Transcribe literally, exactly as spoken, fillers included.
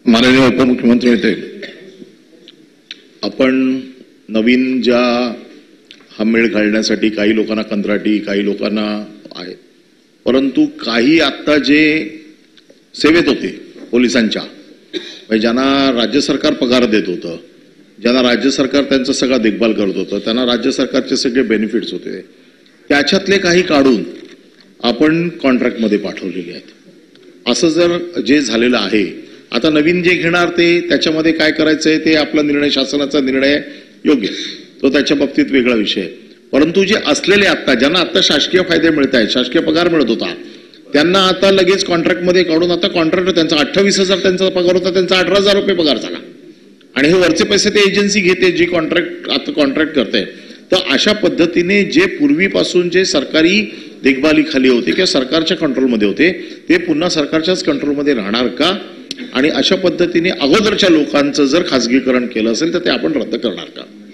माननीय उपमुख्यमंत्री होते, आपण नवीन ज्या हा मेळ घालण्यासाठी काही लोकांना कंत्राटी, काही लोकांना आहे, परंतु काही आता जे सेवेत होते पोलिसांच्या, ज्यांना राज्य सरकार पगार देत होतं, ज्यांना राज्य सरकार त्यांचं सगळं देखभाल करत होतं, त्यांना राज्य सरकारचे सगळे बेनिफिट्स होते, त्याच्यातले काही काढून आपण कॉन्ट्रॅक्टमध्ये पाठवलेले आहेत. असं जर जे झालेलं आहे, आता नवीन जे घेणार ते त्याच्यामध्ये काय करायचंय ते आपला निर्णय, शासनाचा निर्णय योग्य, तो त्याच्या बाबतीत वेगळा विषय आहे. परंतु जे असलेले आता ज्यांना आता शासकीय फायदे मिळत आहेत, शासकीय पगार मिळत होता, त्यांना आता लगेच कॉन्ट्रॅक्टमध्ये काढून आता कॉन्ट्रॅक्ट त्यांचा अठ्ठावीस हजार त्यांचा पगार होता, त्यांचा अठरा हजार रुपये पगार झाला आणि हे वरचे पैसे ते एजन्सी घेते जी कॉन्ट्रॅक्ट आता कॉन्ट्रॅक्ट करते. तर अशा पद्धतीने जे पूर्वीपासून जे सरकारी देखभालीखाली होते किंवा सरकारच्या कंट्रोलमध्ये होते ते पुन्हा सरकारच्याच कंट्रोलमध्ये राहणार का? आणि अशा पद्धतीने अगोदरच्या लोकांचं जर खासगीकरण केलं असेल तर ते आपण रद्द करणार का?